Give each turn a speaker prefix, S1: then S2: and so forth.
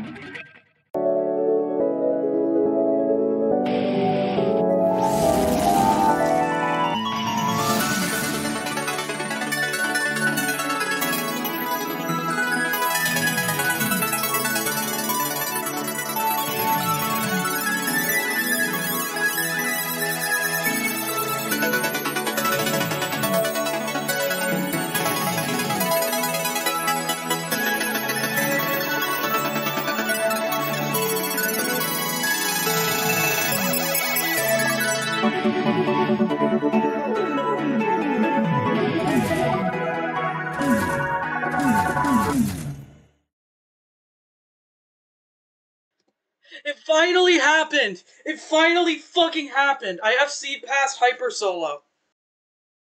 S1: It finally happened! It finally fucking happened! I FC passed Hyper Solo.